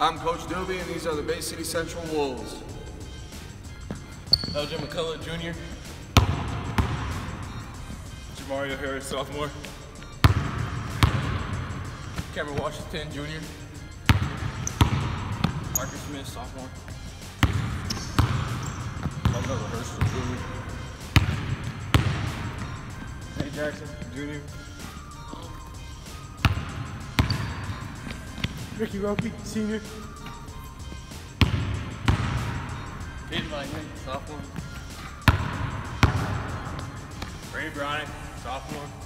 I'm Coach Doobie, and these are the Bay City Central Wolves. LJ McCullough, Jr. Jamario Harris, sophomore. Cameron Washington, Jr. Marcus Smith, sophomore. Another Herschel, Jr. Nate Jackson, Jr. Ricky Ropey, Senior. Caden Langman, sophomore. Ray Bryant, sophomore.